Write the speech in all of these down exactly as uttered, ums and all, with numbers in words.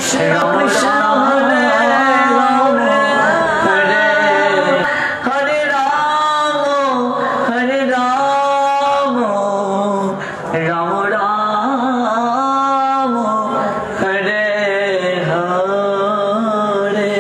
কৃষ্ণ কৃষ্ণ হরে হরে হরে হরে রাম হরে রাম রাম রাম হরে হরে।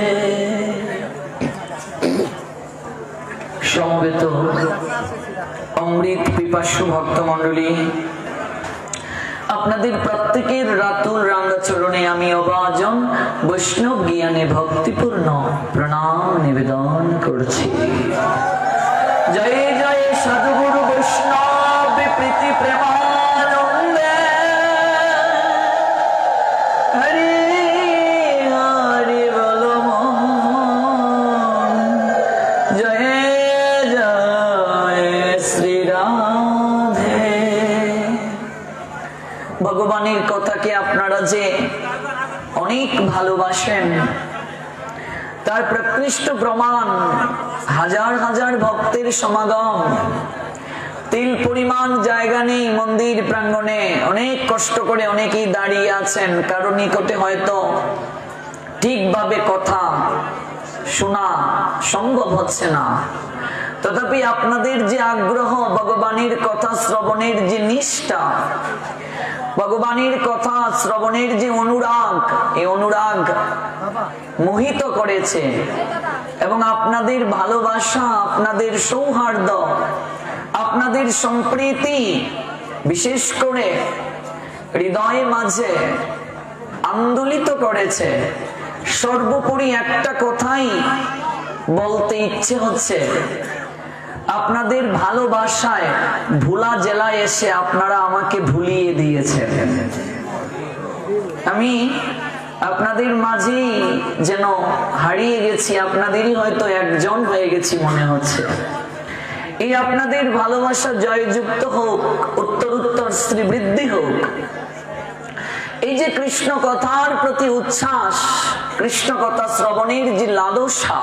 সমবেত অমৃত পিপাসু ভক্তমণ্ডলী, আপনাদের প্রত্যেকের রাতুল রাঙ্গা চরণে আমি অবাজন বৈষ্ণব জ্ঞানে ভক্তিপূর্ণ প্রণাম নিবেদন করছি। জয় জয় সাধুগুরু বৈষ্ণব প্রীতি প্রেমানন্দে, হরি হরি বল মন, জয় জয় শ্রী রাধে। ভগবানের কথাকে আপনারা যে অনেক ভালোবাসেন তার প্রকৃষ্ট প্রমাণ হাজার হাজার ভক্তের সমাগম। তিল পরিমাণ জায়গা নেই মন্দির প্রাঙ্গণে, অনেক কষ্ট করে অনেকেই দাঁড়িয়ে আছেন, কারো নিকটে হয়তো ঠিকভাবে কথা শোনা সম্ভব হচ্ছে না, তথাপি আপনাদের যে আগ্রহ, ভগবানের কথা শ্রবণের যে নিষ্ঠা, ভগবানের কথা শ্রবণের যে অনুরাগ, এই অনুরাগ মোহিত করেছে। এবং আপনাদের ভালোবাসা, আপনাদের সৌহার্দ্য, আপনাদের সম্প্রীতি বিশেষ করে হৃদয়ের মাঝে আন্দোলিত করেছে। সর্বোপরি একটা কথাই বলতে ইচ্ছে হচ্ছে, আপনাদের ভালোবাসায় ভোলা জেলায় এসে আপনারা আমাকে ভুলিয়ে দিয়েছেন। আমি আপনাদের মাঝেই যেন হারিয়ে গেছি, আপনাদেরই হয়তো একজন হয়ে গেছি মনে হচ্ছে। এই আপনাদের ভালোবাসা জয়যুক্ত হোক, উত্তর উত্তর শ্রীবৃদ্ধি হোক। এই যে কৃষ্ণ কথার প্রতি উচ্ছ্বাস, কৃষ্ণ কথা শ্রবণের যে লালসা,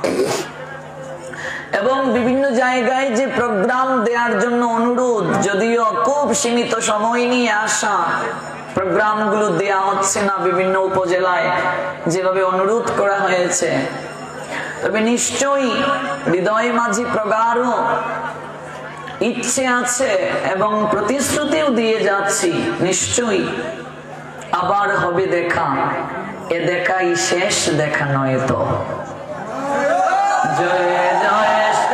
এবং বিভিন্ন জায়গায় যে প্রোগ্রাম দেওয়ার জন্য অনুরোধ, যদিও খুব সীমিত সময় নিয়ে আসা প্রোগ্রাম গুলো দেওয়া হচ্ছে না বিভিন্ন উপজেলায় যেভাবে অনুরোধ করা হয়েছে, তবে নিশ্চয়ই হৃদয় মাঝে প্রগাঢ় ইচ্ছে আছে এবং প্রতিশ্রুতিও দিয়ে যাচ্ছি, নিশ্চয়ই আবার হবে দেখা। এ দেখাই শেষ দেখা নয় তো। জয় জয়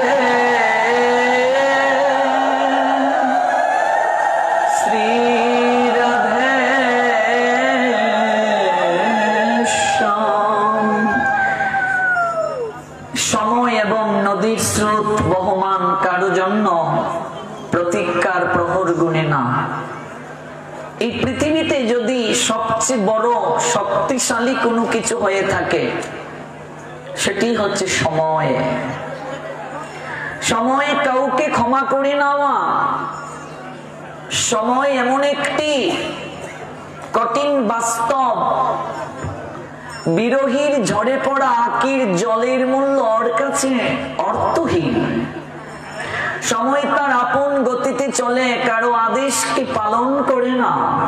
শ্রী রাধে শ্যাম। সময় এবং নদীর স্রোত বহমান, কারো জন্য প্রতীক্ষার প্রহর গুণে না। এই পৃথিবীতে যদি সবচেয়ে বড় শক্তিশালী কোনো কিছু হয়ে থাকে, সেটি হচ্ছে সময়। সময় কাউকে ক্ষমা করে নেওয়া। সময় এমন একটি কঠিন বাস্তব, বিরহীর ঝরে পড়া আকির জলের মূল্য ওর কাছে অর্থহীন। সময় তার আপন গতিতে চলে, কারো আদেশকে পালন করে না।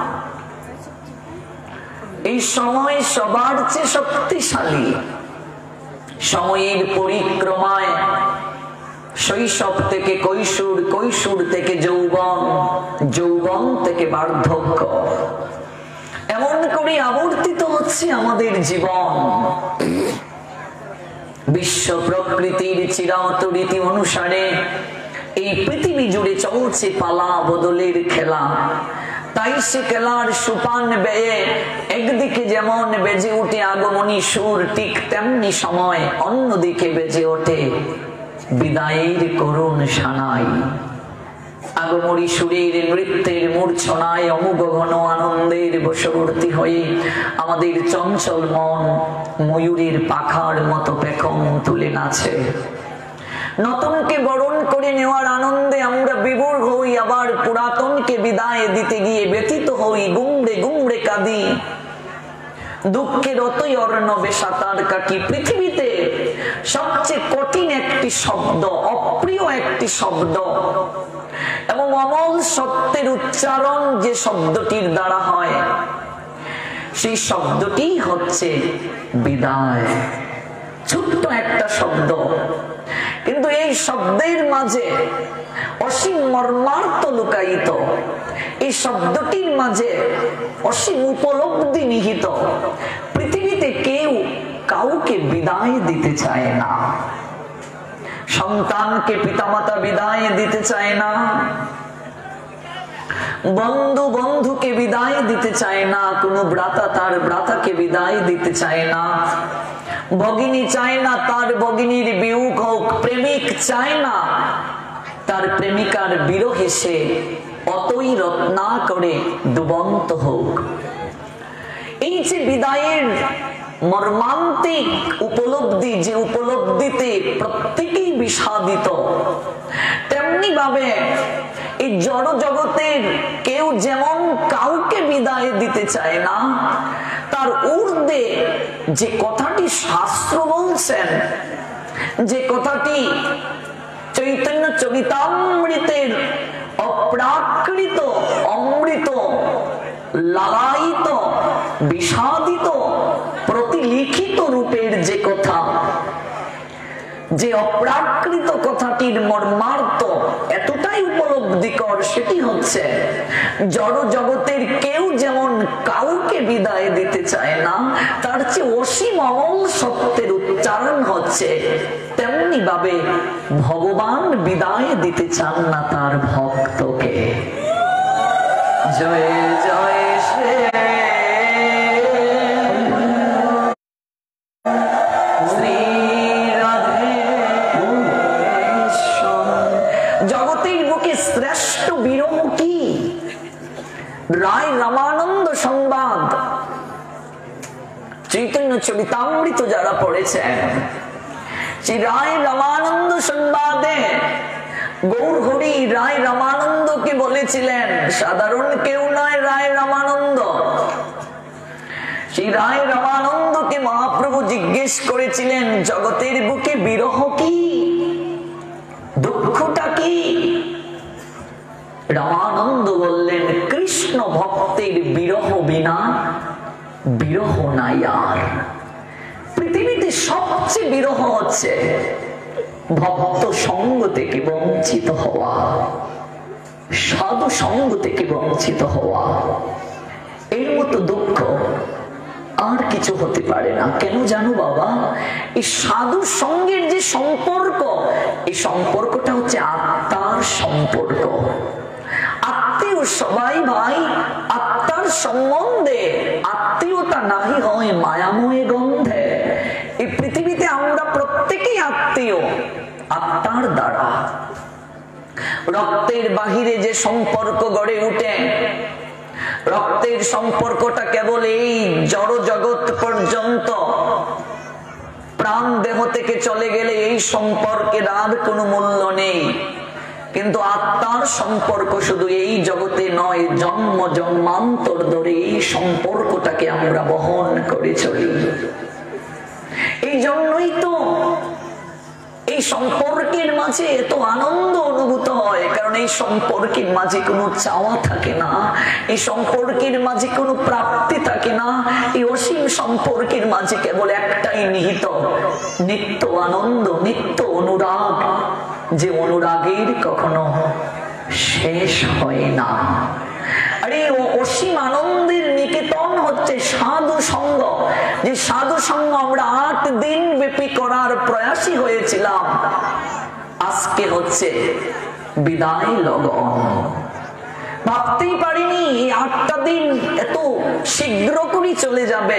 এই সময় সবার চেয়ে শক্তিশালী। সময়ের পরিক্রমায় শৈশব থেকে কৈশোর, কৈশোর থেকে যৌবন, যৌবন থেকে বার্ধক্য, এমন করে আবর্তিত হচ্ছে আমাদের জীবন। বিশ্ব প্রকৃতির চিরায়ত রীতি অনুসারে এই পৃথিবী জুড়ে চলছে পালা বদলের খেলা। তাই সে খেলার সুপান বেয়ে একদিকে যেমন বেজে ওঠে আগমনী সুর, ঠিক তেমনি সময় অন্যদিকে বেজে ওঠে বিদায়ের করুণ সানাই। আগমনী সুরের নৃত্যের মূর্ছনায় অমুগ ঘন আনন্দের বশবর্তী হয়ে আমাদের চঞ্চল মন ময়ূরের পাখার মতো পেখম তুলে নাচে। নতুনকে বরণ করে নেওয়ার আনন্দে আমরা বিভোর হই, আবার পুরাতনকে বিদায় দিতে গিয়ে ব্যথিত হই, গুমড়ে গুমড়ে কাঁদি। দুঃখের অতই অর্ণবে সাঁতার কাটি। পৃথিবীতে সবচেয়ে কঠিন একটি শব্দ, অপ্রিয় একটি শব্দ এবং অমল সত্যের উচ্চারণ যে শব্দটির দ্বারা হয়, সেই শব্দটি হচ্ছে বিদায়। ছোট্ট একটা শব্দ, কিন্তু এই শব্দের মাঝে অসীম মর্মার্থ লুকায়িত। এই শব্দটির মাঝে অসীম উপলব্ধি নিহিত। পৃথিবীতে কেউ কাউকে বিদায় দিতে চায় না। সন্তানকে পিতামাতা বিদায় দিতে চায় না, বন্ধু বন্ধুকে বিদায় দিতে চায় না, কোনো ভ্রাতা তার ভ্রাতাকে বিদায় দিতে চায় না, ভগিনী চায় না তার ভগিনীর বিয়োগ হোক, প্রেমিক চায় না তার প্রেমিকার বিরহে সে অতই রত্না করে ডুবন্ত হোক। এই যে বিদায়ের মর্মান্তিক উপলব্ধি, যে উপলব্ধিতে প্রত্যেকেই বিষাদিত, তেমনি ভাবে এই জড় জগতের কেউ যেমন কাউকে বিদায় দিতে চায় না, তার ঊর্ধ্বে যে কথাটি শাস্ত্র বলছেন, যে কথাটি চৈতন্য চরিতামৃতের অপ্রাকৃত অমৃত লালায়িত বিষাদিত প্রতিলিখিত রূপের যে কথা, যে অপ্রাকৃত কথাটির মর্মার্থ এতটাই উপলব্ধিকর, সেটি হচ্ছে জড় জগতের কেউ যেমন কাউকে বিদায় দিতে চায় না, তার চেয়ে অসীম অমল সত্যের উচ্চারণ হচ্ছে তেমনি ভাবে ভগবান বিদায় দিতে চান না তার ভক্তকে। জয় জয় শ্রী জগতের বুকে শ্রেষ্ঠ বিরহ কি? রায় রামানন্দ সংবাদ, চৈতন্য চরিতামৃত যারা পড়েছেন, সেই রায় রামানন্দ সংবাদে গৌর হরি রায় রামানন্দকে বলেছিলেন, সাধারণ কেউ নয় রায় রামানন্দ। সেই রায় রামানন্দকে মহাপ্রভু জিজ্ঞেস করেছিলেন, জগতের বুকে বিরহ কি, দুঃখটা কি? রামানন্দ বললেন, কৃষ্ণ ভক্তের বিরহ বিনা বিরহ নাই আর। পৃথিবীতে সবচেয়ে বিরহ হচ্ছে ভক্ত সঙ্গ থেকে বঞ্চিত হওয়া, সাধু সঙ্গ থেকে বঞ্চিত হওয়া। এর মতো দুঃখ আর কিছু হতে পারে না। কেন জানো বাবা? এই সাধু সঙ্গের যে সম্পর্ক, এই সম্পর্কটা হচ্ছে আত্মার সম্পর্ক। আত্মীয় সবাই ভাই, আত্মার সম্বন্ধে আত্মীয়তা নাহি হয় মায়াময় গন্ধে। এই পৃথিবীতে আমরা প্রত্যেকেই আত্মীয় আত্মার দ্বারা। রক্তের বাহিরে যে সম্পর্ক গড়ে উঠে, রক্তের সম্পর্কটা কেবল এই জড় জগৎ পর্যন্ত, প্রাণ দেহ থেকে চলে গেলে এই সম্পর্কের আর কোনো মূল্য নেই। কিন্তু আত্মার সম্পর্ক শুধু এই জগতে নয়, জন্ম জন্মান্তর ধরে এই সম্পর্কটাকে আমরা বহন করে চলি। এই জন্যই তো এই সম্পর্কের মাঝে এত আনন্দ অনুভূত হয়, কারণ এই সম্পর্কের মাঝে কোনো চাওয়া থাকে না, এই সম্পর্কের মাঝে কোনো প্রাপ্তি থাকে না। এই অসীম সম্পর্কের মাঝে কেবল একটাই নিহিত, নিত্য আনন্দ, নিত্য অনুরাগ, যে অনুরাগের কখনো শেষ হয় না। আর এই অসীম আনন্দের নিকেতন হচ্ছে সাধু সঙ্গ। যে সাধু সঙ্গ আমরা আট দিন ব্যাপী করার প্রয়াসী হয়েছিলাম, আজকে হচ্ছে বিদায় লগন। ভাবতেই পারিনি এই আটটা দিন এত শীঘ্র করে চলে যাবে।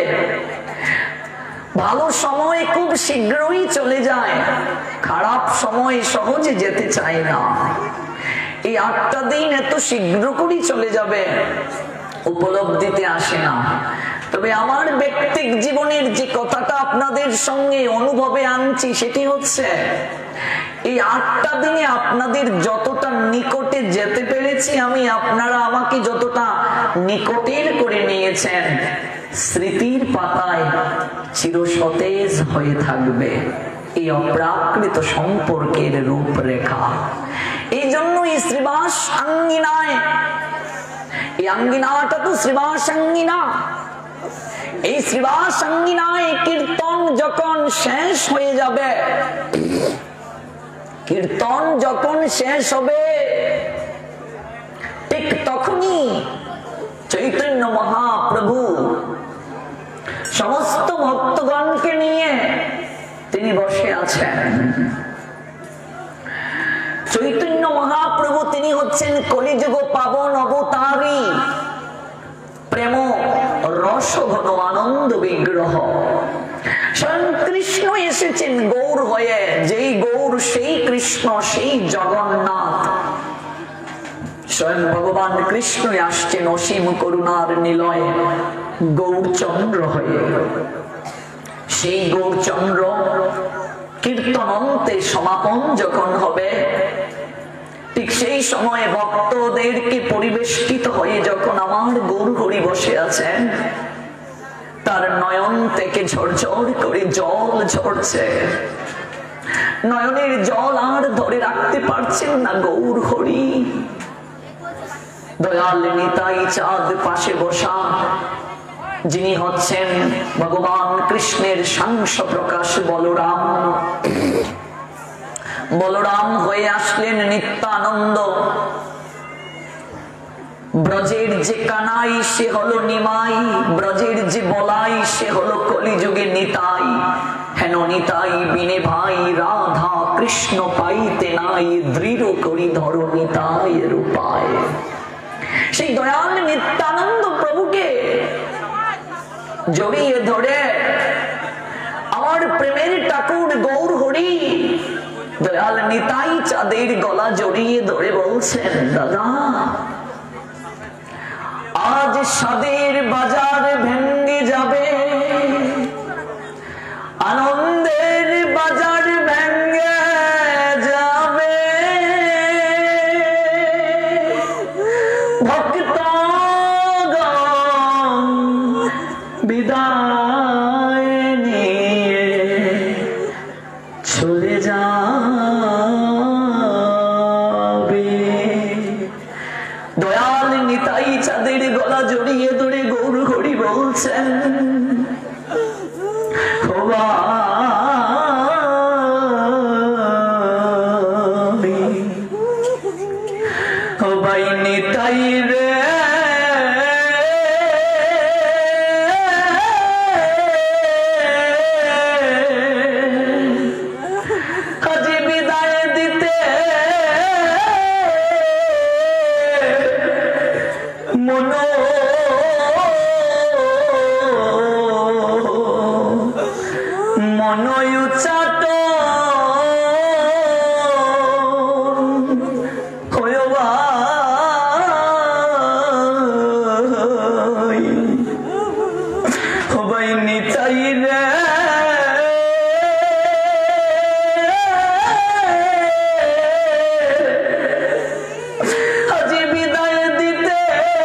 ভালো সময় খুব শীঘ্রই চলে যায়, খারাপ সময় সহজে যেতে চায় না। এই আটটা দিন এত শীঘ্র করেই চলে যাবে, উপলব্ধিতে আসে না। তবে আমার ব্যক্তিক জীবনের যে কথাটা আপনাদের সঙ্গে অনুভবে আনছি, সেটি হচ্ছে এই আটটা দিনে আপনাদের যতটা নিকটে যেতে পেরেছি আমি, আপনারা আমাকে যতটা নিকটের করে নিয়েছেন, স্মৃতির পাতায় চিরসতেজ হয়ে থাকবে এই অপ্রাকৃত সম্পর্কের রূপরেখা। এই জন্য এই শ্রীবাস আঙ্গিনায়, এই আঙ্গিনাটা তো শ্রীবাস আঙ্গিনা, এই শ্রীবাসাঙ্গিনায় কীর্তন যখন শেষ হয়ে যাবে, কীর্তন যখন শেষ হবে ঠিক তখনই চৈতন্য মহাপ্রভু সমস্ত ভক্তগণকে নিয়ে তিনি বসে আছেন। চৈতন্য মহাপ্রভু তিনি হচ্ছেন কলিযুগ পাবন অবতারী, প্রেম রস ঘন আনন্দ বিগ্রহ। স্বয়ং কৃষ্ণ এসেছেন গৌর হয়ে, যেই গৌর সেই কৃষ্ণ, সেই জগন্নাথ। স্বয়ং ভগবান কৃষ্ণ আসছেন অসীম করুণার নিলয়ে গৌরচন্দ্র হয়ে। সেই গৌরচন্দ্র কীর্তন অন্তে সমাপন যখন হবে, ঠিক সেই সময়ে ভক্তদেরকে পরিবেষ্টিত হয়ে যখন আমার গৌর হরি বসে আছেন, তার নয়ন থেকে ঝরঝর করে জল ঝরছে। নয়নের জল আর ধরে রাখতে পারছেন না গৌর হরি। দয়াল নিতাই চাঁদ পাশে বসা, যিনি হচ্ছেন ভগবান কৃষ্ণের সাংস প্রকাশ বলরাম। বলরাম হয়ে আসলেন নিত্যানন্দ। ব্রজের যে কানাই সে হলো নিমাই, ব্রজের যে বলাই সে হলো কলিযুগে নিতাই। হেন নিতাই বিনে ভাই রাধা কৃষ্ণ পাইতে নাই, দৃঢ় করি ধরো নিতাই রূপায়। সেই দয়াল নিত্যানন্দ প্রভুকে জড়িয়ে ধরে আমার প্রেমের ঠাকুর গৌর হরি দয়াল নিতাই চাঁদের গলা জড়িয়ে ধরে বলছেন, দাদা আজ সাদের বাজার ভেঙ্গে যাবে, আনন্দের বাজার ভেঙ্গে যাবে। ভক্তগণ বিদায় নিয়ে চলে যাবে। দয়াল নিতাই চাঁদের গলা জড়িয়ে ধরে গৌর হরি বলছেন, ও ভাই নিতাই রে, আজ বিদায় দিতে মন মনয় চাট ভাই নিতাই রে, আজ বিদায় দিতে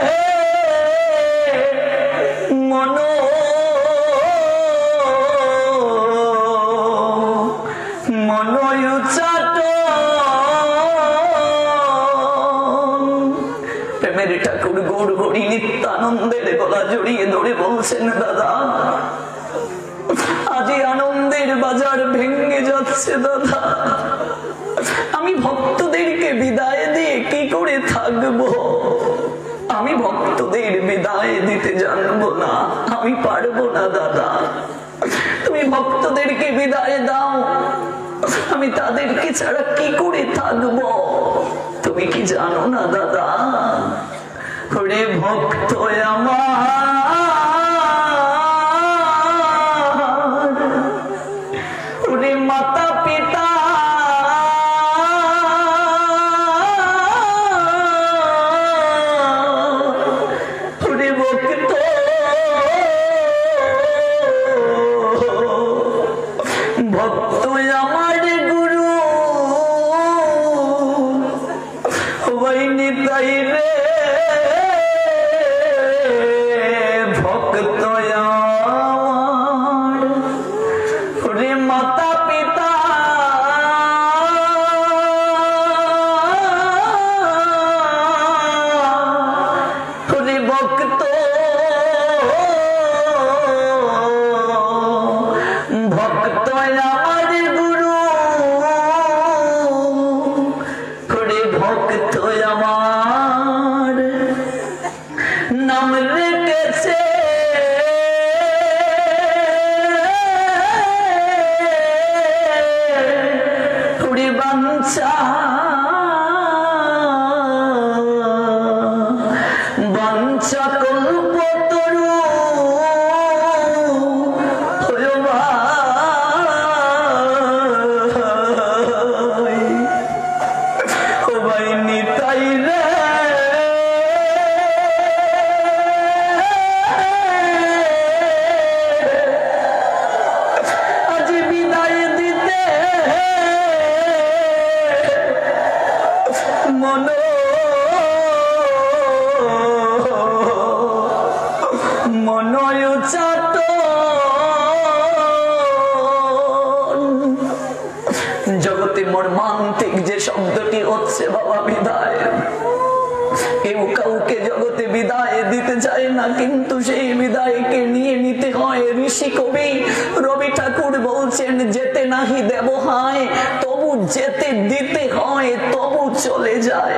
মন মনয় চাট। প্রেমের ঠাকুর গৌর হরি নিত্যানন্দের গলা জড়িয়ে ধরে বলছেন, দাদা আজ আনন্দের বাজার ভেঙে যাচ্ছে। দাদা আমি ভক্তদেরকে বিদায় দিয়ে কি করে থাকবো? আমি ভক্তদের বিদায় দিতে জানবো না, আমি পারবো না। দাদা তুমি ভক্তদেরকে বিদায় দাও, আমি তাদেরকে ছাড়া কি করে থাকবো? তুমি কি জানো না দাদা, ওরে ভক্ত আমার, ওরে মাতা পিতা, ওরে ভক্ত ভক্ত আমার গুরু ভাই নিতাই রে, রেখেছে পুরি বাঞ্ছা বাঞ্ছা কল্প তরু জগতে মর্মান্তিক যে শব্দটি হচ্ছে বাবা বিদায়। কেউ কাউকে জগতে বিদায় দিতে চায় না, কিন্তু সেই বিদায়কে নিয়ে নিতে হয়। ঋষি কবি রবি ঠাকুর বলছেন, যেতে নাহি দেব হয় তবু যেতে দিতে হয়, তবু চলে যায়।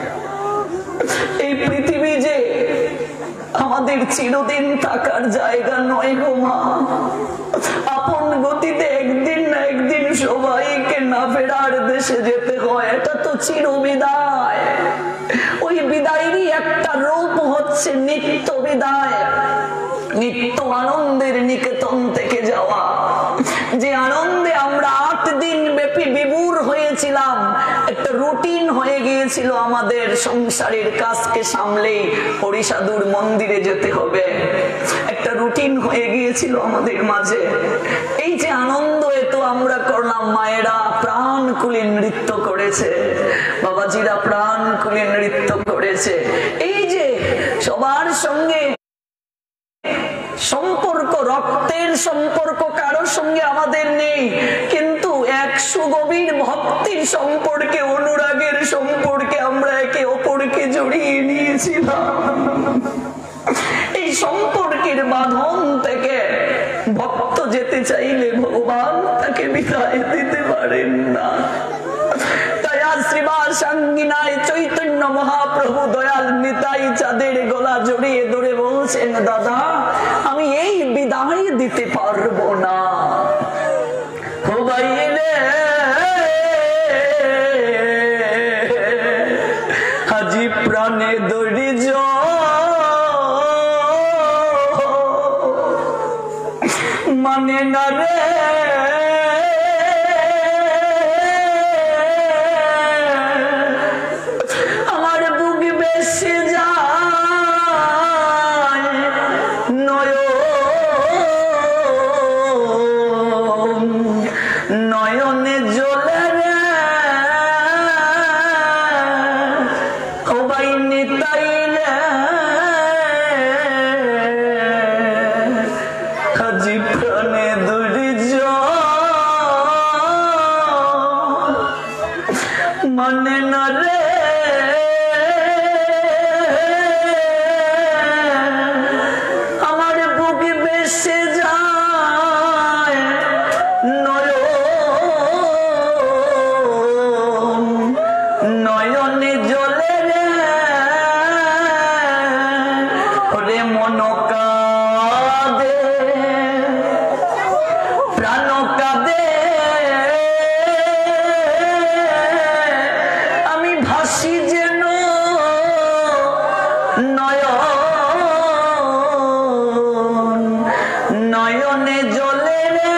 এই পৃথিবী যে আমাদের চিরদিন থাকার জায়গা নয় গো মা। আপন গতিতে একদিন না একদিন সবাইকে না ফেরার দেশে যেতে হয়, এটা তো চির বিদায়। ওই বিদায়েরই একটা রূপ হচ্ছে নিত্য বিদায়, নিত্য আনন্দের নিকেতন থেকে যাওয়া। যে আনন্দে আমরা আট দিন ব্যাপী বিভোর হয়েছিলাম, একটা রুটিন হয়ে গিয়েছিল আমাদের সংসারের কাজকে সামলে হরিসাধুর মন্দিরে যেতে হবে, একটা রুটিন হয়ে গিয়েছিল আমাদের মাঝে। এই যে আনন্দ এত আমরা করলাম, মায়েরা প্রাণ খুলে নৃত্য করেছে, বাবাজিরা প্রাণ খুলে নৃত্য করেছে। এই যে সবার সঙ্গে সম্পর্ক, রক্তের সম্পর্ক কারোর সঙ্গে আমাদের নেই, কিন্তু এক সুগভীর ভক্তির সম্পর্কে, অনুরাগের সম্পর্কে আমরা একে অপরকে জড়িয়ে নিয়েছিলাম। এই সম্পর্কের বাঁধন থেকে ভক্ত যেতে চাইলে ভগবান তাকে বিদায় দিতে পারেন না। চৈতন্য মহাপ্রভু দয়াল নিতাই চাঁদের গলা জড়িয়ে ধরে বলছেন, দাদা আমি এই বিদায় দিতে পারবো না। হাজি প্রাণে দড়ি মানে না রে, আমার বুক বেশি যায় নয়ন, নয়নে জ্বলে রে সবাই নিতাই রে, হাজি প্রাণে দড়ি মানে না রে, আমার বুক বেশি যায় নয়ন, নয়নে জ্বলে রে ওরে মন কাঁদে প্রাণ কাঁদে, আমি ভাসি যেন নয়ন, নয়নে জ্বলে রে।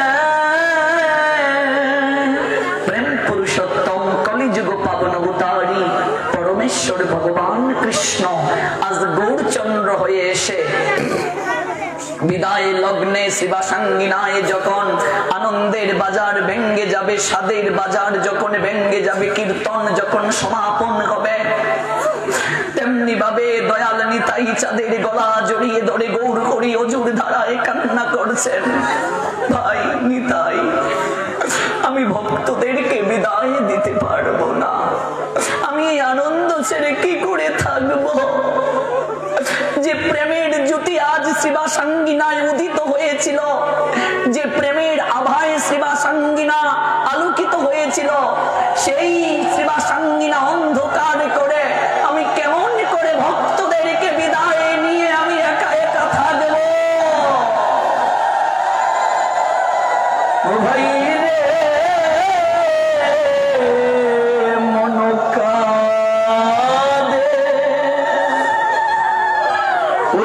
প্রেম পুরুষোত্তম কলিযুগ পাবন অবতারী পরমেশ্বর ভগবান কৃষ্ণ আজ গৌরচন্দ্র হয়ে এসে বিদায় লগ্নে শিবাসাঙ্গিনায় যখন আনন্দের বাজার ভেঙ্গে যাবে, স্বাদের বাজার যখন ভেঙ্গে যাবে, কীর্তন যখন সমাপন হবে, তেমনি ভাবে দয়াল নিতাই চাঁদের গলা জড়িয়ে ধরে গৌর হরি অজুর ধারায় কান্না করছেন, ভাই নিতাই আমি ভক্তদেরকে বিদায় দিতে পারবো না, আমি এই আনন্দ ছেড়ে কি করে থাকবো। যে প্রেমের জ্যোতি আজ শিবাসাঙ্গিনায় উদিত হয়েছিল, যে প্রেমের আভায় শিবাসাঙ্গিনা আলোকিত হয়েছিল, সেই শিবাসাঙ্গিনা অন্ধকার করে আমি কেমন করে ভক্তদেরকে বিদায় নিয়ে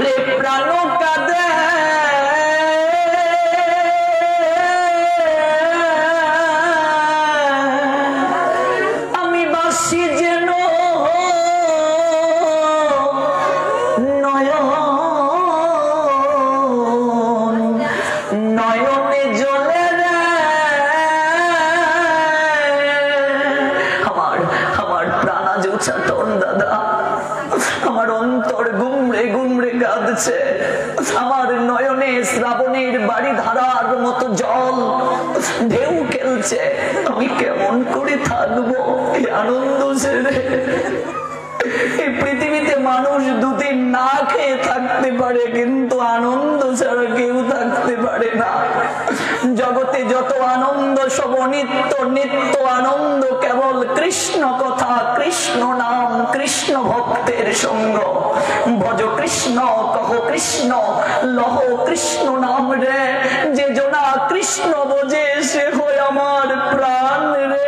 ওরে প্রাণ কাঁদে আমি বাসি যেন নয়ন নয়নে জ্বলে রে আমার আমার প্রাণা জোছাটন দাদা আমার অন্তর গুমড়ে গুমড়ে কাঁদছে আমার নয়নে শ্রাবণের বাড়ি ধারার মতো জল ঢেউ খেলছে আমি কেমন করে থাকবো এই আনন্দ ছেড়ে এই পৃথিবীতে মানুষ দুদিন না খেয়ে থাকতে পারে কিন্তু আনন্দ ছাড়া কেউ থাকতে পারে না জগতে যত আনন্দ সব নিত্য নিত্য আনন্দ কেবল কৃষ্ণ কথা কৃষ্ণ নাম কৃষ্ণ ভক্তের সঙ্গ ভজ কৃষ্ণ কহ কৃষ্ণ লহ কৃষ্ণ নাম রে যে জনা কৃষ্ণ বোঝে সে হয় আমার প্রাণ রে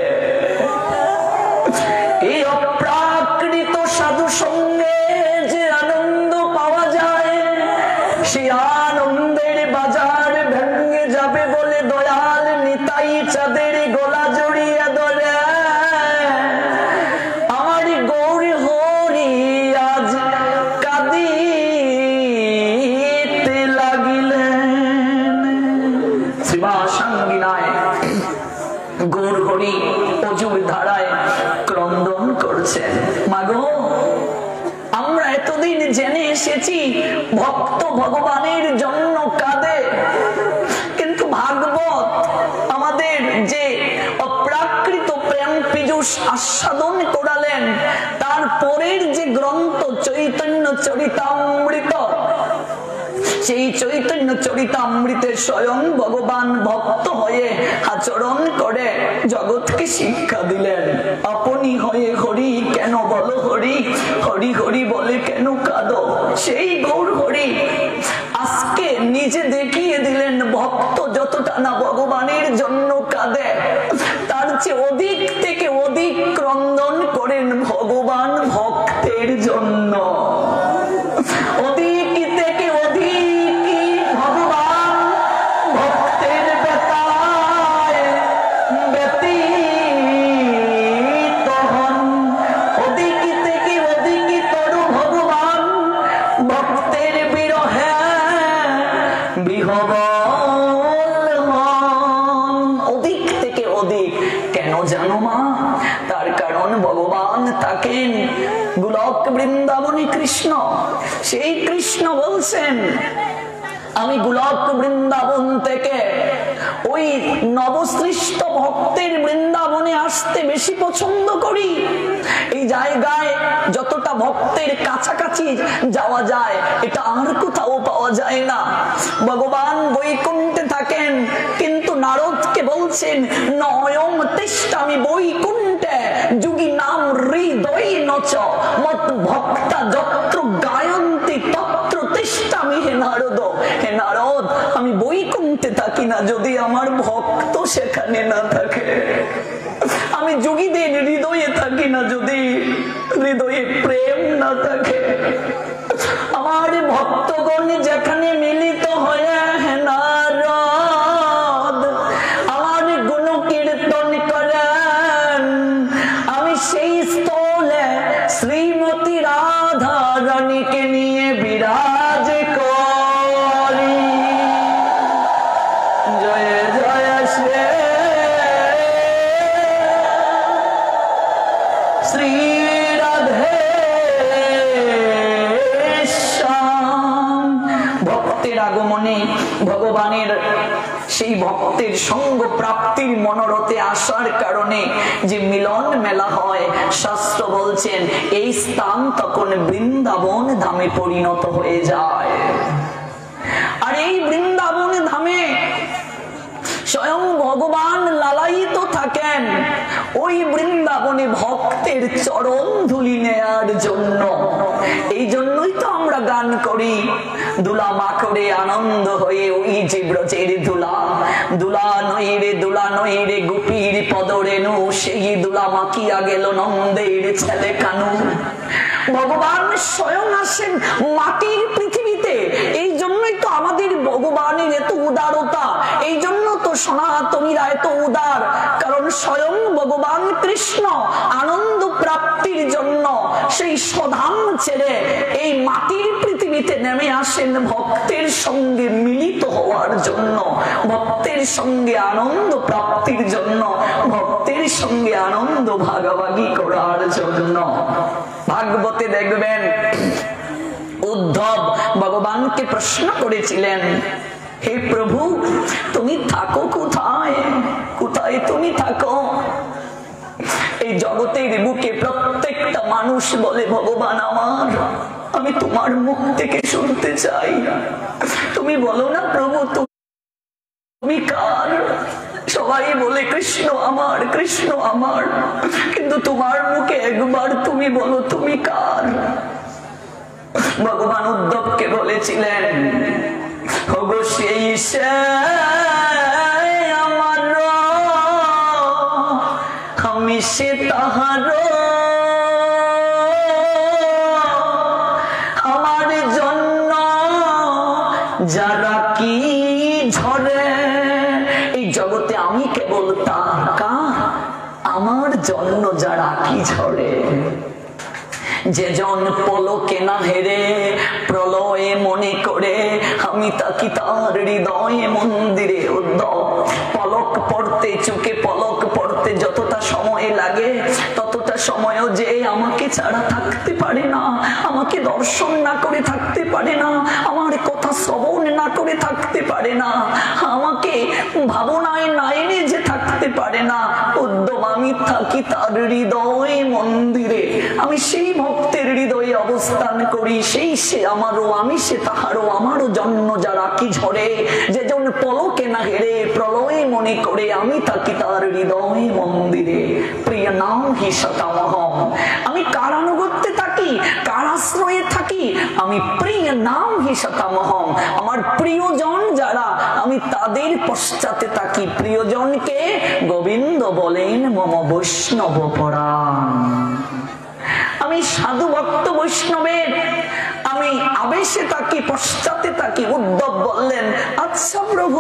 এই অপ্রাকৃত সাধু সঙ্গে যে আনন্দ পাওয়া যায় সে আনন্দের বাজার ভেঙে যাবে বলে দয়াল নিতাই চাঁদের গলা জড়িয়ে ধরে আমার গৌর হরি আজ কাঁদিতে লাগিলেন শিবা সঙ্গিনায় গৌর হরি অজুর ধারায় ক্রন্দন করছেন মাগো আমরা এতদিন জেনে এসেছি ভক্ত ভগবানের জন্য কাঁদে কিন্তু ভাগবত আমাদের যে অপ্রাকৃত প্রেম পীযুষ আস্বাদন করালেন তারপরের যে গ্রন্থ চৈতন্য চরিতামৃত সেই চৈতন্য চরিতামৃতে স্বয়ং ভগবান ভক্ত হয়ে আচরণ করে জগৎকে শিক্ষা দিলেন আপনি হয়ে হরি কেন বলো হরি হরি হরি বলে কেন কাঁদো সেই গৌর হরি আজকে নিজে দেখিয়ে দিলেন ভক্ত যতটা না ভগবানের জন্য কাঁদে তার চেয়ে অধিক থেকে অধিক ক্রন্দন করেন ভগবান ভক্তের জন্য অধিক থেকে অধিক ভগবান ভক্তের বেতায় ব্যতীত হন অধিক থেকে অধিক তরু ভগবান ভক্তের বিরহে বিহবল হন অধিক থেকে অধিক কেন জানো মা তার কারণ ভগবান থাকেন গোলক বৃন্দাবনী কৃষ্ণ সেই কৃষ্ণ বলছেন আমি গোলক বৃন্দাবন থেকে ওই নবসৃষ্ট ভক্তের বৃন্দাবনে আসতে বেশি পছন্দ করি এই জায়গায় যতটা ভক্তের কাছাকাছি যাওয়া যায় এটা আর কোথাও পাওয়া যায় না ভগবান বৈকুণ্ঠে থাকেন কিন্তু নারদকে বলছেন নয়ং তিষ্ঠামি বৈকুণ্ঠে যুগি নাম হৃদয় নচ মত ভক্তা যত্র গায়ন্তি তত্র তিষ্ঠামি হে নারদ হে নারদ আমি বৈকুণ্ঠে থাকি না যদি আমার ভক্ত সেখানে না থাকে আমি যোগীদের হৃদয়ে থাকি না যদি হৃদয়ে প্রেম না থাকে আমার ভক্তগণ যেখানে মিলিত হয়ে হে নারদ আমার গুণ কীর্তন করেন আমি সেই স্থলে শ্রীমতী রাধা রানীকে নিয়ে বিরাজ করি জয় জয় শ্রী শ্রী রাধে শ্যাম ভক্তের আগমনে ভগবানের সেই ভক্তের সঙ্গ প্রাপ্তির মনোরথে আসার কারণে যে মিলন মেলা হয় শাস্ত্র বলছেন এই স্থান তখন বৃন্দাবন ধামে পরিণত হয়ে যায় আর এই বৃন্দাবন ধামে স্বয়ং ভগবান লালায়িত থাকেন ওই বৃন্দাবনে ভক্তের চরণ ধুলি নেয়ার জন্য এই জন্যই তো আমরা গান করি দুলা মাখরে আনন্দ হয়ে ওই যে ব্রজের দুলা দুলা নই রে দুলা নই রে গোপীর পদরেণু সেই দুলা মাখিয়া গেল নন্দের ছেলে কানু ভগবান স্বয়ং আসেন মাটির পৃথিবীতে। এই জন্যই তো আমাদের ভগবানের এত উদারতা, এই জন্য তো সনাতনীরা এত উদার, কারণ স্বয়ং ভগবান কৃষ্ণ আনন্দ প্রাপ্তির জন্য সেই স্বধাম ছেড়ে এই মাটির পৃথিবীতে নেমে আসেন ভক্তের সঙ্গে মিলিত হওয়ার জন্য, ভক্তের সঙ্গে আনন্দ প্রাপ্তির জন্য, ভক্তের সঙ্গে আনন্দ ভাগাভাগি করার জন্য। ভাগবতে দেখবেন উদ্ধব ভগবানকে প্রশ্ন করেছিলেন, হে প্রভু তুমি থাকো কোথায়, কোথায় তুমি থাকো? এই জগতের বুকে প্রত্যেকটা মানুষ বলে ভগবান আমার, আমি তোমার মুখ থেকে শুনতে চাই, তুমি বলো না প্রভু তুমি কার? সবাই বলে কৃষ্ণ আমার, কৃষ্ণ আমার, কিন্তু তোমার মুখে একবার তুমি বলো তুমি কার? ভগবান উদ্ধবকে বলেছিলেন, ওগো সেই আমার, আমি সে তাহার, আমার জন্য যারা কি ঝরে। এই জগতে আমি কেবল তার, কার? আমার জন্য যারা কি ঝরে। যেজন পলকে না হেরে প্রলয়ে মনে করে, আমি তাকি তার হৃদয় মন্দিরে উদ্ধব। পলক পড়তে, চোখে পলক পড়তে যতটা সময় লাগে ততটা সময়ও যে আমাকে ছাড়া থাকতে পারে না, আমাকে দর্শন না করে থাকতে পারে না, আমার কথা শ্রবণ না করে থাকতে পারে না, আমাকে ভাবনায় না এনে যে থাকতে পারে না। উদ্ধব আমি থাকি তার হৃদয় মন্দিরে, আমি সেই ভক্তের হৃদয়ে অবস্থান করি, সেই সে আমারও, আমি সে তাহারও, আমারও জন্য যারা কি ঝরে। যেজন পলকে না হেরে প্রলয় মনে করে, আমি থাকি তার হৃদয় মন্দিরে। প্রিয় নাম হি সতামহম, আমি কার আনুগত্যে থাকি, কার আশ্রয়ে থাকি? আমি প্রিয় নাম হি সতামহম, আমার প্রিয়জন যারা আমি তাদের পশ্চাতে থাকি। প্রিয়জনকে গোবিন্দ বলেন মম বৈষ্ণব পরাণ। আমি সাধু ভক্ত বৈষ্ণবের আমি আবেশে থাকি, পশ্চাতে থাকি। উদ্ধব বললেন, আচ্ছা প্রভু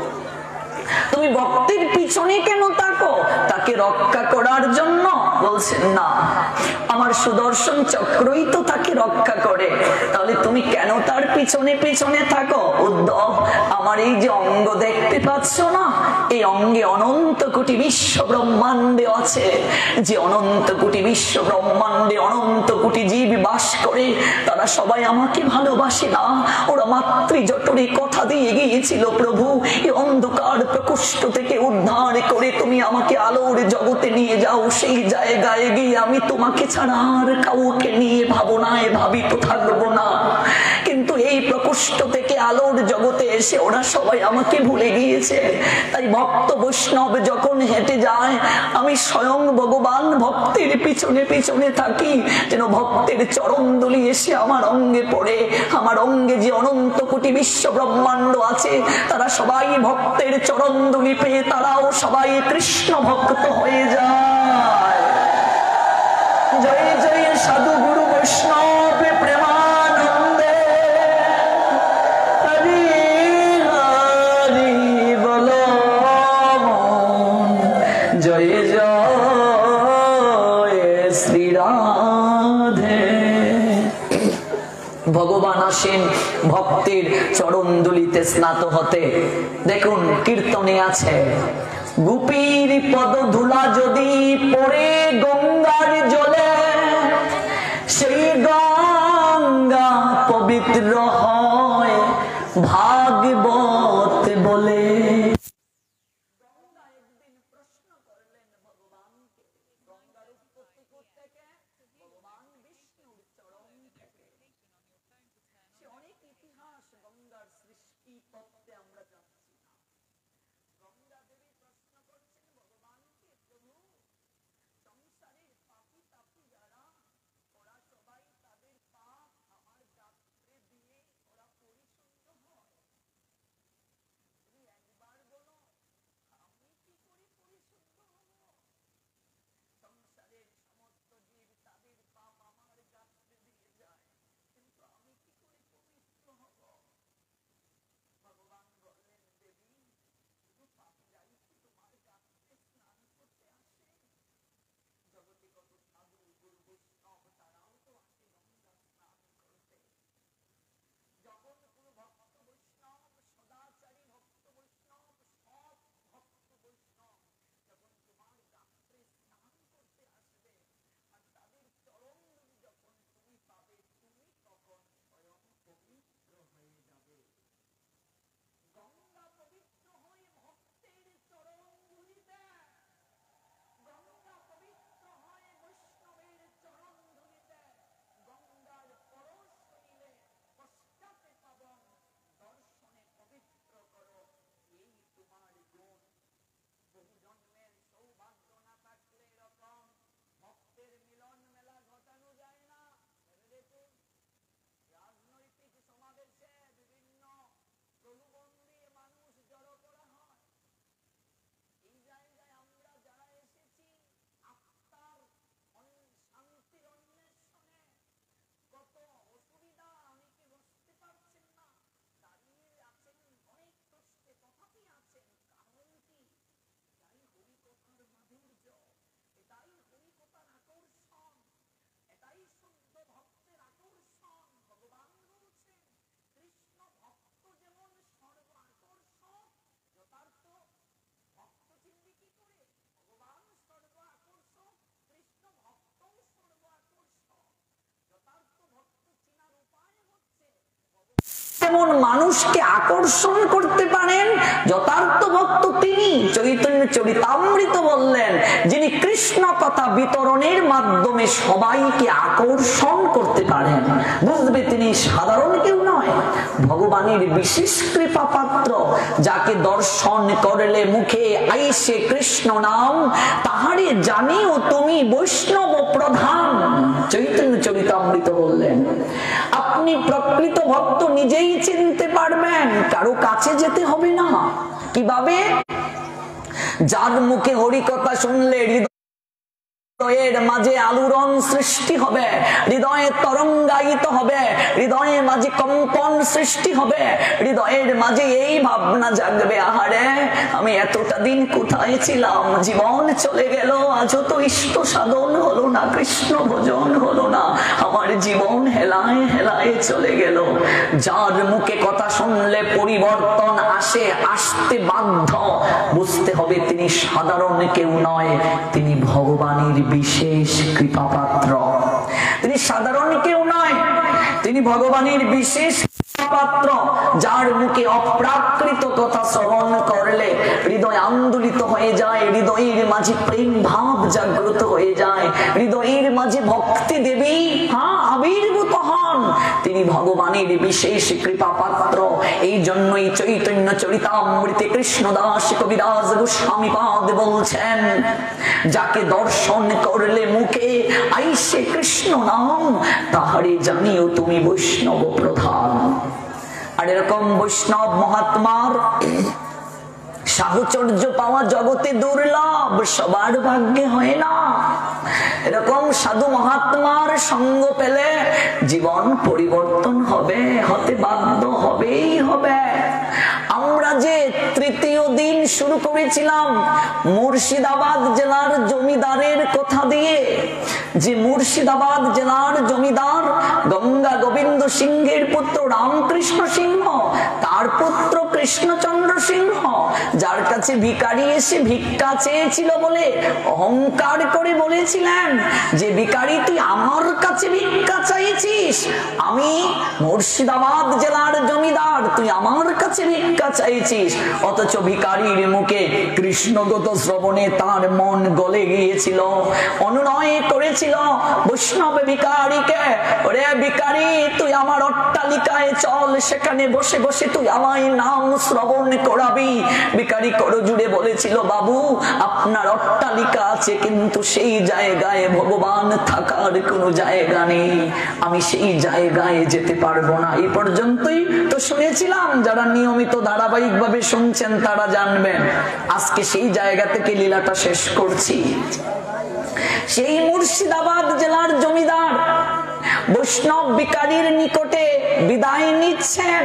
তুমি ভক্তের পিছনে কেন থাকো? তাকে রক্ষা করার জন্য? বলছেন না, আমার সুদর্শন চক্রই তো তাকে রক্ষা করে, তাহলে তুমি কেন তার পিছনে পিছনে থাকো? উদ্ধব আমার এই যে অঙ্গ দেখতে পাচ্ছ না, এই অঙ্গে অনন্ত কোটি বিশ্ব ব্রহ্মাণ্ডে আছে, যে অনন্ত কোটি বিশ্ব ব্রহ্মাণ্ডে অনন্ত কোটি জীব বাস করে, তারা সবাই আমাকে ভালোবাসে না, ওরা মাতৃ জঠরে কথা দিয়ে গিয়েছিল প্রভু এই অন্ধকার প্রকোষ্ঠ থেকে উদ্ধার করে তুমি আমাকে আলোর জগতে নিয়ে যাও, সেই জায়গায় গিয়ে আমি তোমাকে ছাড়া আর কাউকে নিয়ে ভাবনায় ভাবিত থাকবো না। কিন্তু এই প্রকোষ্ঠ থেকে আলোর জগতে এসে ওরা সবাই আমাকে ভুলে গিয়েছে। তাই ভক্ত বৈষ্ণব যখন হেঁটে যায়, আমি স্বয়ং ভগবান ভক্তের পিছনে পিছনে থাকি, যেন ভক্তের চরণ ধুলি এসে আমার অঙ্গে পড়ে। আমার অঙ্গে যে অনন্ত কোটি বিশ্ব ব্রহ্মাণ্ড আছে, তারা সবাই ভক্তের চরণ ধুলি পেয়ে তারাও সবাই কৃষ্ণ ভক্ত হয়ে যায়। জয় জয় সাধু গুরু বৈষ্ণব প্রেমানন্দে, হরি হরি বলো জয় জয় শ্রী রাধে। ভগবান আসেন ভক্তের চরণ দুলিতে স্নাত হতে। দেখুন কীর্তনে আছে, গোপীর পদ ধুলা যদি পড়ে গঙ্গার জলে, সেই গঙ্গা পবিত্র হয় ভাগবত বলে। মানুষকে আকর্ষণ করতে পারেন যথার্থ ভক্ত তিনি। চৈতন্য চরিতামৃত বললেন যিনি কৃষ্ণ কথা বিতরণের মাধ্যমে সবাইকে আকর্ষণ করতে পারেন, বুঝবে তিনি সাধারণ কেউ নয়, ভগবানের বিশেষ কৃপা পাত্র, যাকে দর্শন করলে মুখে আইসে কৃষ্ণ নাম, তাহারে জানিও তুমি বৈষ্ণব প্রধান। চৈতন্য চরিতামৃত বললেন আপনি প্রকৃত ভক্ত নিজেই চিনতে পারবেন, কারো কাছে যেতে হবে না। কিভাবে? যার মুখে হরি কথা শুনলে হৃদয়ের মাঝে আলোড়ন সৃষ্টি হবে, হৃদয়ে তরঙ্গায়িত হবে, হৃদয়ের মাঝে কম্পন সৃষ্টি হবে, হৃদয়ের মাঝে এই ভাবনা জাগবে, আহারে আমি এতটা দিন কোথায় ছিলাম, জীবন চলে গেল, আজও তো ইষ্ট সাধন হলো না, কৃষ্ণ ভজন হলো না, আমার জীবন হেলায় হেলায় চলে গেল। যার মুখে কথা শুনলে পরিবর্তন আসে, আসতে বাধ্য, বুঝতে হবে তিনি সাধারণ কেউ নয়, তিনি ভগবানের বিশেষ কৃপা পাত্র। তিনি সাধারণ কেউ নয়, তিনি ভগবানের বিশেষ পাত্র, যার মুখে অপ্রাকৃত কথা শ্রবণ করলে হৃদয় আন্দোলিত হয়ে যায়, হৃদয়ের মাঝে প্রেম ভাব জাগ্রত হয়ে যায়, হৃদয়ের মাঝে ভক্তি দেবী হ্যাঁ আবির্ভূত হন, তিনি ভগবানের বিশেষ কৃপা পাত্র। এই জন্যই চৈতন্য চরিতামৃতে কৃষ্ণদাস কবিরাজ গোস্বামী পাদ বলছেন যাকে দর্শন করলে মুখে আইসে কৃষ্ণ নাম, তাহারে জানিও তুমি বৈষ্ণব প্রধান। আর এরকম বৈষ্ণব মহাত্মার সাহচর্য পাওয়া জগতে দুর্লভ, সবার ভাগ্যে হয় না। এরকম সাধু মহাত্মার সঙ্গ পেলে জীবন পরিবর্তন হবে, হতে বাধ্য হবেই হবে। আমরা যে তৃতীয় দিন শুরু করেছিলাম মুর্শিদাবাদ জেলার জমিদারের কথা দিয়ে, যে মুর্শিদাবাদ জেলার জমিদার গঙ্গা গোবিন্দ সিংহের পুত্র রামকৃষ্ণ সিংহ, তার পুত্র কৃষ্ণচন্দ্র সিংহ, যার কাছে ভিখারি এসে ভিক্ষা চেয়েছিল বলে অহংকার করে বলেছিলেন যে ভিখারি তুই আমার কাছে ভিক্ষা চাইছিস, আমি মুর্শিদাবাদ জেলার জমিদার, তুই আমার কাছে ভিক্ষা চাইছিস। অথচ ভিখারির মুখে কৃষ্ণগত শ্রবণে তার মন গলে গিয়েছিল, অনুনয় করেছিল বৈষ্ণব ভিখারিকে, ওরে ভিখারি তুই আমার অট্টালিকায় চল, সেখানে বসে বসে তুই আমায় নাম শ্রবণ করাবি। ভিখারি করজুড়ে বলেছিল বাবু আপনার অট্টালিকা আছে কিন্তু সেই জায়গায় ভগবান থাকার কোনো জায়গা নেই, আমি সেই জায়গায় যেতে পারবো না। এই পর্যন্তই তো শুনেছিলাম, যারা নিয়মিত ধারাবাহিক ভাবে শুনছেন তারা জানবেন। আজকে সেই জায়গা থেকে লীলাটা শেষ করছি। সেই মুর্শিদাবাদ জেলার জমিদার বৈষ্ণব ভিখারির নিকটে বিদায় নিচ্ছেন।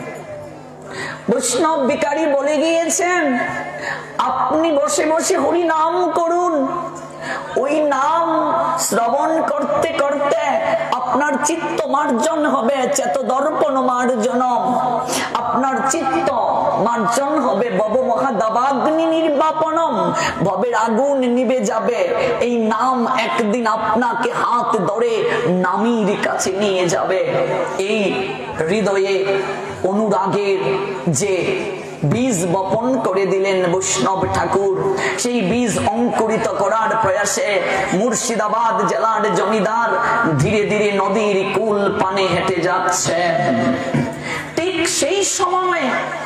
বৈষ্ণব ভিখারি বলে গিয়েছেন আপনি বসে বসে হরি নাম করুন, ওই নাম শ্রবণ করতে করতে আপনার চিত্ত মার্জন হবে, চেত দর্পণ মার্জনম, আপনার চিত্ত মার্জন হবে, ভব মহাদাবাগ্নি নির্বাপনম, ভবের আগুন নিভে যাবে। এই নাম একদিন আপনাকে হাত ধরে নামির কাছে নিয়ে যাবে। এই হৃদয়ে অনুরাগের যে বীজ বপন করে দিলেন বৈষ্ণব ঠাকুর, সেই বীজ অঙ্কুরিত করার প্রয়াসে মুর্শিদাবাদ জেলার জমিদার ধীরে ধীরে নদীর কুল পানে হেঁটে যাচ্ছে। ঠিক সেই সময়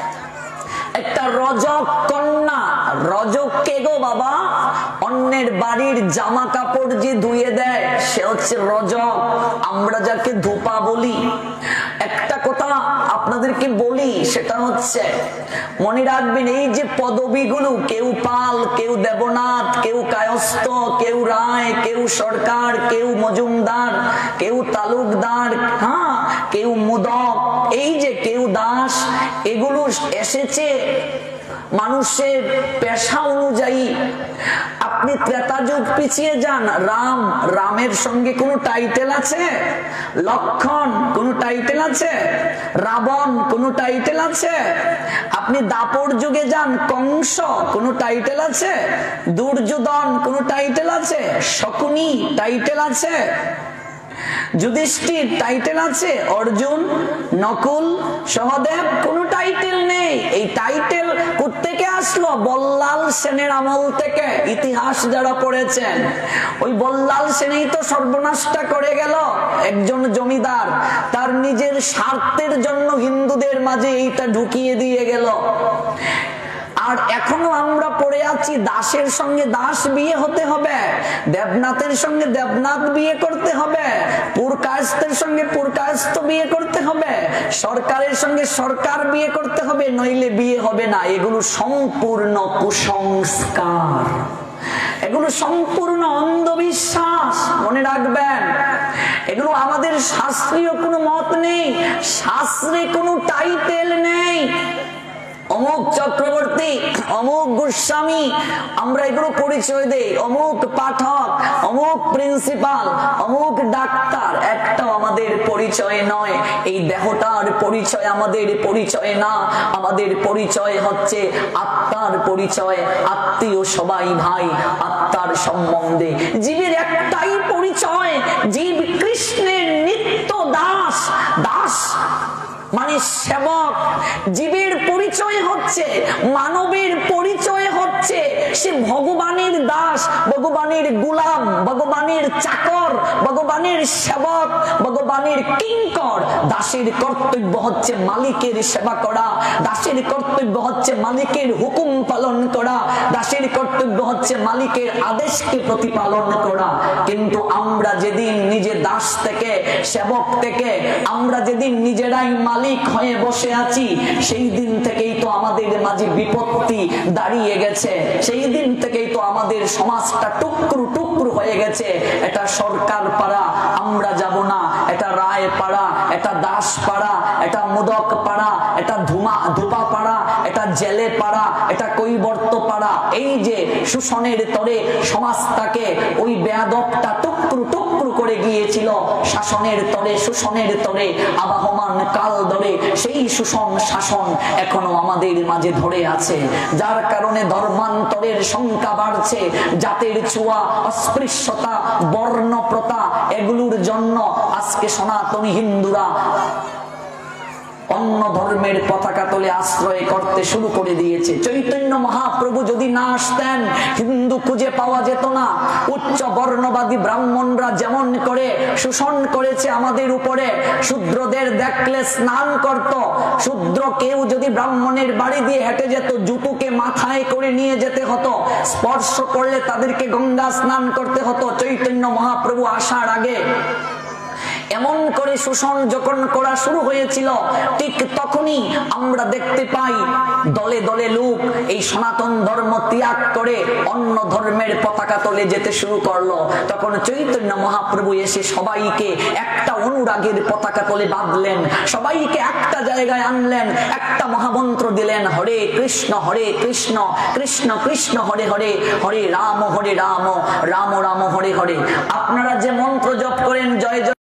একটা রজক কন্যা, রজক কে গো বাবা? অন্যের বাড়ির জামা কাপড় যে ধুয়ে দেয় সে হচ্ছে রজক, আমরা যাকে ধোপা বলি। একটা কথা আপনাদেরকে বলি, সেটা হচ্ছে মনে রাখবেন এই যে পদবীগুলো, কেউ পাল, কেউ দেবনাথ, কেউ কায়স্থ, কেউ রায়, কেউ সরকার, কেউ মজুমদার, কেউ তালুকদার, হ্যাঁ কেউ মুদক, এই যে কেউ দাস, এগুলো এসেছে মানুষের পেশা অনুযায়ী। আপনি ত্রেতা যুগ পিছিয়ে যান, রাম, রামের সঙ্গে কোনো টাইটেল আছে? লক্ষণ কোনো টাইটেল আছে? রাবণ কোনো টাইটেল আছে? আপনি দাপর যুগে যান, কংস কোনো টাইটেল আছে? দুর্যোধন কোনো টাইটেল আছে? শকুনি টাইটেল আছে? যুধিষ্ঠির টাইটেল আছে, অর্জুন, নকুল, সহদেব কোনো টাইটেল নেই। এই টাইটেল কোত্থেকে আসলো? বল্লাল সেনের আমল থেকে। ইতিহাস যারা পড়েছেন, ওই বল্লাল সেনেই তো সর্বনাশটা করে গেল। একজন জমিদার তার নিজের স্বার্থের জন্য হিন্দুদের মাঝে এইটা ঢুকিয়ে দিয়ে গেল। আর এখনো আমরা পড়ে আছি, দাসের সঙ্গে দাস বিয়ে হতে হবে, দেবনাথের সঙ্গে দেবনাথ বিয়ে করতে হবে, পুরকায়স্থের সঙ্গে পুরকায়স্থ বিয়ে করতে হবে, সরকারের সঙ্গে সরকার বিয়ে করতে হবে, নইলে বিয়ে হবে না। এগুলো সম্পূর্ণ কুসংস্কার, এগুলো সম্পূর্ণ অন্ধবিশ্বাস। মনে রাখবেন, এগুলো আমাদের শাস্ত্রীয় কোনো মত নেই, শাস্ত্রে কোনো টাইটেল নেই। অমুক চক্রবর্তী, অমুক গোস্বামী, আমরা এগুলো পরিচয় দেই। অমুক পাঠক, অমুক প্রিন্সিপাল, অমুক ডাক্তার, একটাও আমাদের পরিচয় নয়। এই দেহটার পরিচয় আমাদের পরিচয় না। আমাদের পরিচয় হচ্ছে আত্মার পরিচয়। আত্মীয় সবাই ভাই, আত্মার সম্বন্ধে জীবের একটাই পরিচয়, জীব কৃষ্ণের নিত্য দাস। দাস মানে সেবক। জীবের পরিচয় হচ্ছে, মানবের পরিচয় হচ্ছে সে ভগবানের দাস, ভগবানের গোলাম, ভগবানের চাকর, ভগবানের সেবক, ভগবানের কিঙ্কর। দাসের কর্তব্য হচ্ছে মালিকের সেবা করা, দাসের কর্তব্য হচ্ছে মালিকের হুকুম পালন করা, দাসের কর্তব্য হচ্ছে মালিকের আদেশকে প্রতিপালন করা। কিন্তু আমরা যেদিন নিজে দাস থেকে, সেবক থেকে আমরা যেদিন নিজেরাই মালিক হয়ে বসে আছি, সেই দিন থেকেই তো আমাদের মাঝে বিপত্তি দাঁড়িয়ে গেছে। সেই দিন থেকেই তো আমাদের সমাজটা টুকরো টুকরো হয়ে গেছে। এটা সরকার পাড়া, আমরা যাব না। এটা রায় পাড়া, এটা দাস পাড়া, এটা মোদক পাড়া, এটা ধুমা ধুপা পাড়া, এটা জেলে পাড়া, এটা কৈবর্ত পাড়া। এই যে শোষণের তরে সমাজটাকে ওই বেয়াদবটা টুকরো টুকরো করে গিয়েছিল, শাসনের তরে, শোষণের তরে আবাহমান কাল ধরে সেই শোষণ শাসন এখনো আমাদের মাঝে ধরে আছে। যার কারণে ধর্মান্তরের সংখ্যা বাড়ছে। জাতের ছোঁয়া, অস্পৃশ্যতা, বর্ণপ্রথা, এগুলোর জন্য আজকে সনাতনী হিন্দুরা অন্য ধর্মের পতাকা তলে আশ্রয় করতে শুরু করে দিয়েছে। চৈতন্য মহাপ্রভু যদি না আসতেন, হিন্দু খুঁজে পাওয়া যেত না। উচ্চ বর্ণবাদী ব্রাহ্মণরা যেমন করে শোষণ করেছে আমাদের উপরে, শূদ্রদের দেখলে স্নান করত। শূদ্র কেউ যদি ব্রাহ্মণের বাড়ি দিয়ে হেঁটে যেত, জুতুকে মাথায় করে নিয়ে যেতে হতো, স্পর্শ করলে তাদেরকে গঙ্গা স্নান করতে হতো। চৈতন্য মহাপ্রভু আসার আগে এমন করে শোষণ যখন করা শুরু হয়েছিল, ঠিক তখনই আমরা দেখতে পাই দলে দলে লোক এই সনাতন ধর্ম ত্যাগ করে অন্য ধর্মের পতাকা তলে যেতে শুরু করলো। তখন চৈতন্য মহাপ্রভু এসে সবাইকে একটা অনুরাগের পতাকা তলে বাঁধলেন, সবাইকে একটা জায়গায় আনলেন, একটা মহামন্ত্র দিলেন, হরে কৃষ্ণ হরে কৃষ্ণ কৃষ্ণ কৃষ্ণ হরে হরে, হরে রাম হরে রাম রাম রাম হরে হরে। আপনারা যে মন্ত্র জপ করেন, জয় জয়